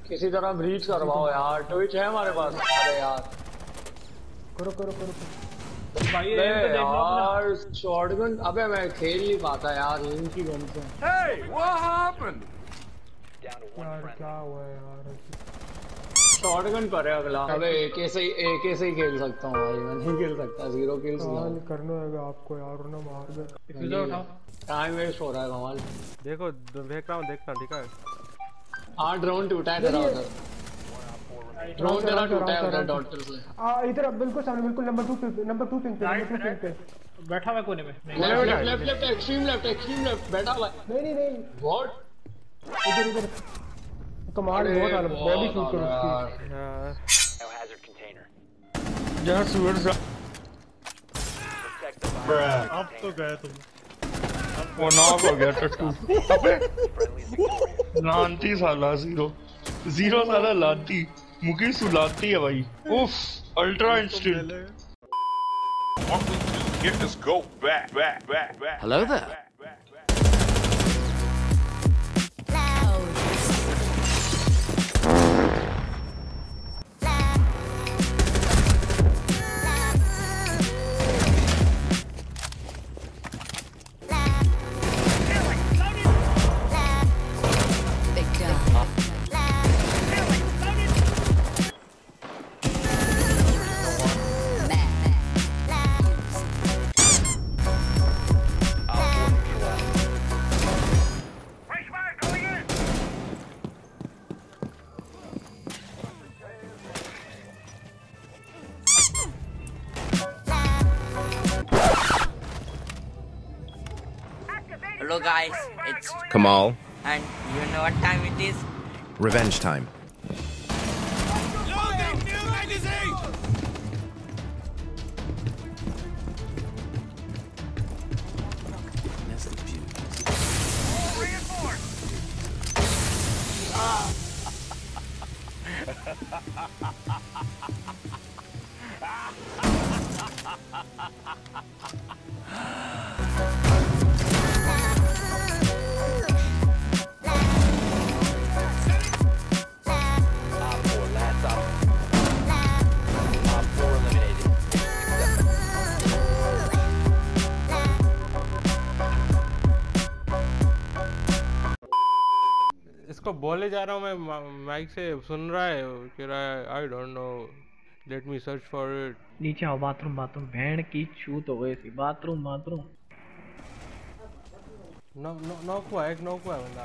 किसी तरह ब्रीच करवाओ यार, ट्विच है हमारे पास। अरे यार करो करो करो भाई ये तो देख लो यार शॉटगन, अबे मैं खेल नहीं पाता यार इनकी गन से। Hey, what happened? यार क्या हुआ यार। शॉटगन पर है अगला। अबे एके से ही खेल सकता हूँ भाई, मैं नहीं खेल सकता। 0 किल्स कमाल करना है आपको यार, ना मार दे। डिफ्यूजर उठाओ। टाइम वेस्ट हो रहा है कमाल। देखो देख रहा हूँ, देखना ठीक है। हाँ ड्रोन टूटा है तेरा उधर, ड्रोन तेरा टूटा है उधर डॉक्टर से। इधर बिल्कुल सामने, बिल्कुल नंबर 2 पिंग पे, बैठा हुआ कोने में। लेफ्ट एक्सट्रीम लेफ्ट बैठा हुआ है। नहीं व्हाट, इधर कमाल बहुत आला बॉडी शूट करो उसकी जहाँ सूरज अब तो गए तुम। वो नॉक हो गया टट्टू। अबे लांती साला 0 साला लांती मुकेश लांती है भाई। उफ ultra instant. Get this goat back. Hello there. Hello guys, it's Kamal. and you know what time it is? Revenge time. इसको बोले जा रहा हूँ मैं, माइक से सुन रहा है, कह रहा है I don't know, let me search for it. नीचे आओ, बाथरूम भेड़ की चूत हो गई थी। बाथरूम नॉक हुआ है बंदा।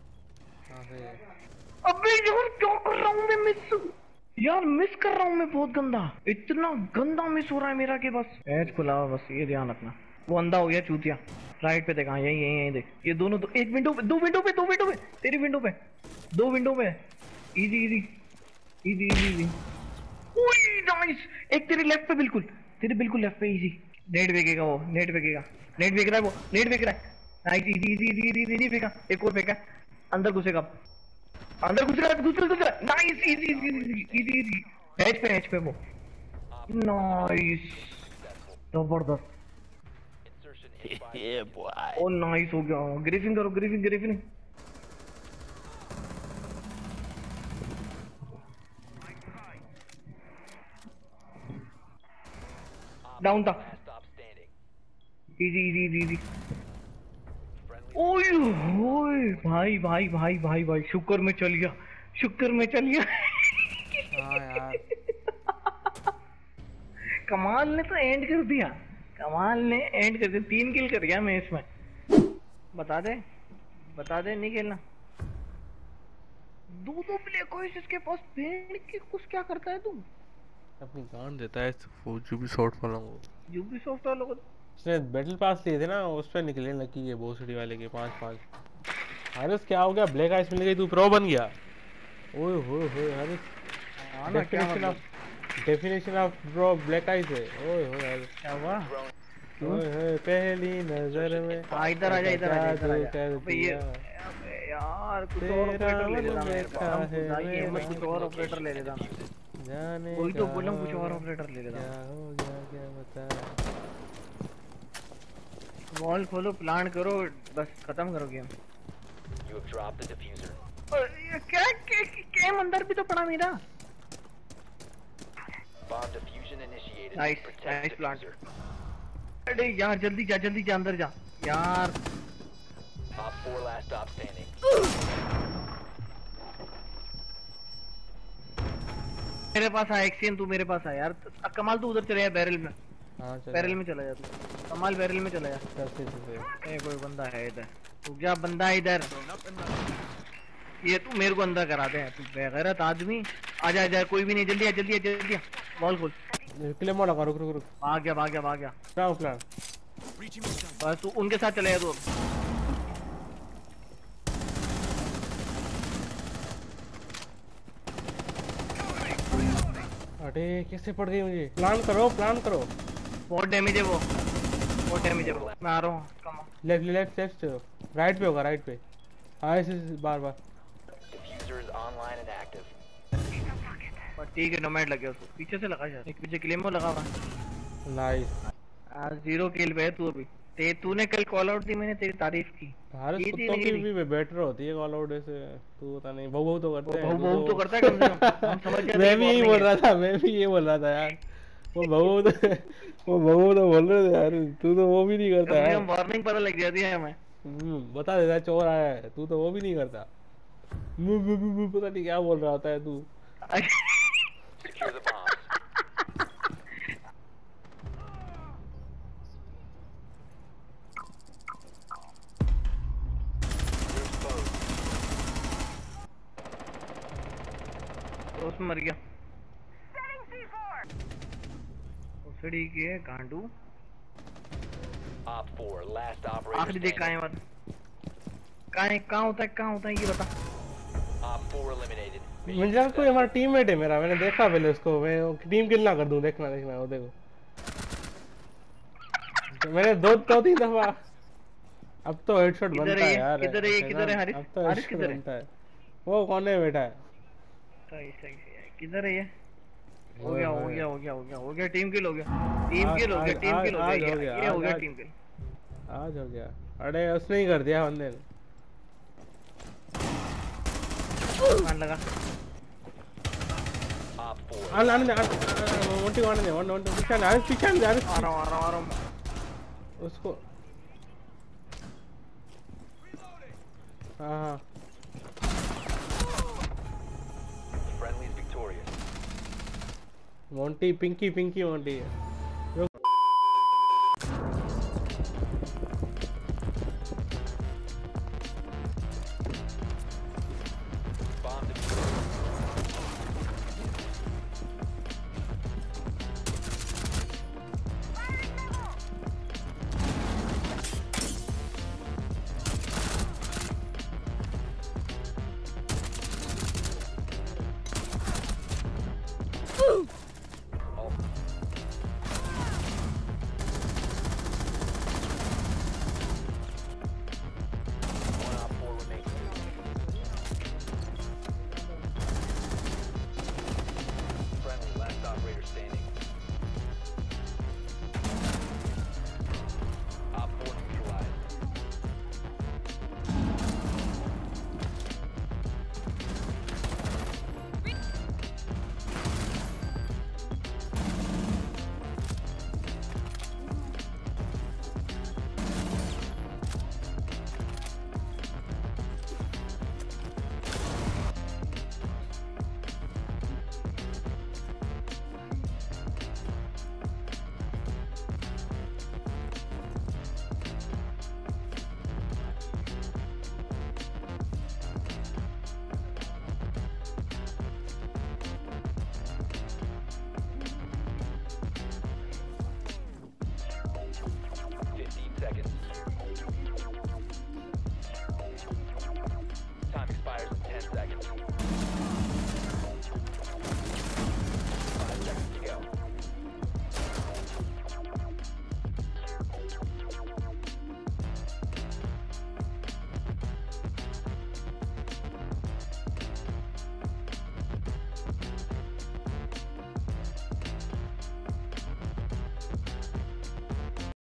अबे यार क्या कर रहा हूँ मैं, मिस कर रहा हूँ मैं बहुत गंदा, इतना गंदा मिस हो रहा है मेरा कि बस एज खुला हुआ, बस ये ध्यान रखना। वो अंधा हो गया चूतिया। राइट पे देखा, यही देख, ये दोनों तो एक विंडो पे, दो विंडो पे तेरी विंडो पे, 2 विंडो पे। Easy nice. एक तेरे लेफ्ट पे, तेरे बिल्कुल लेफ्ट पे। इजी नेट फेंकेगा वो, नेट फेंक रहा है वो, नेट फेंक रहा है। नाइस इजी फेंका, एक और फेंका, अंदर घुसेगा, दूसरा। नाइस इजी एच पे वो। नाइस जबरदस्त। ओ नाइस हो गया। ग्रिफिन करो, ग्रिफिन। डाउन था। इजी। ओए भाई शुक्र में चल गया। हाँ यार कमाल ने तो एंड कर दिया, 3 किल कर गया मैं इसमें। बता दे नहीं खेलना। 2 प्ले कोई इसके पास भेड़ के कुछ क्या करता है तू? अपनी गांड देता है यूबीसॉफ्ट वालों को। यूबीसॉफ्ट वालों को उसने बैटल पास लिए थे ना, उस पे निकले लकी है बोसड़ी वाले के 5-5। हारिस क्या हो गया, ब्लैक आइस मिल गई, तू प्रो बन गया। ओए होए Haris, definition of pro black ice है। ओए होए हारिस क्या हुआ? ओए होए पहली नजर में। इधर आ जा। अबे यार कुछ और ऑपरेटर ले लेता मैं, कुछ और ऑपरेटर ले लेता मैं। वही तो बोला, कुछ और ऑपरेटर ले लेता। क्या बता, वॉल खोलो, प्लान करो, बस खत्म करो गेम। क्या सेम अंदर भी तो पड़ा मेरा। Nice nice plant. अरे यार जल्दी जा अंदर जा यार। मेरे पास आ एक्सियन, तू मेरे पास आ यार। कमाल तू उधर चले जा बैरल में। हाँ चल बैरल में चला जा तू। कमाल बैरल में चला जा। कोई बंदा है इधर। तू क्या बंदा है इधर? ये तू मेरे को अंदर करा दे। तू बेगैरत आदमी। आजा आजा, कोई भी नहीं। जल्दी आ जल्दी आ जल्दी आ। बॉल खोल। क्लेमो लगा। रुक रुक रुक। भाग गया भाग गया भाग गया। प्लान बस तू उनके साथ चले जा तू। अरे कैसे पड़ गई मुझे? प्लान करो बहुत डैमेज है वो। बहुत डैमेज है वो। मैं आ रहा हूँ। कम लेफ्ट राइट पे होगा, राइट पे। हाँ इसे बार ठीक है। नोमैड लगे उसको पीछे से लगा यार। एक पीछे क्लेमो लगा हुआ। नाइस। आज 0 किल पे है तू अभी। तूने कल कॉल आउट दी, मैंने तेरी तारीफ की। हमारे कुत्तों की भी बेटर होती है कॉल आउट से। तू पता नहीं बहु तो करते हैं। बहु तो करता है कम से कम। हम समझ जाते हैं। मैं भी यही बोल रहा था यार। वो बहु तो बोल रहे थे यार। तू तो वो भी नहीं करता है। वार्निंग पता लग जाती है हमें। बता देता चोर आया है। तू तो वो भी नहीं करता। पता नहीं क्या बोल रहा होता है तू। दोस्त मर गया। उसड़ी के गांडू। आखिरी देख कहाँ है मत। कहाँ होता है ये बता। मुझे कोई हमारा टीममेट है मेरा। मैंने देखा पहले उसको। मैं टीम किल ना कर दूं। देखना वो देखो। तो मैंने 2-3 दफा। अब तो हेडशॉट बनता है यार। किधर है हारिस? अब तो हेडशॉट बनता है। वो कौन है बैठा है? सही किधर है ये? हो गया टीम किल हो गया। ये हो गया टीम किल। आज हो गया। अरे उसने ही कर दिया बंदे ने। मान लगा। मोटी वाले ने पीछे आ रहा हूं उसको। हाँ मोंटी पिंकी मोंटी है।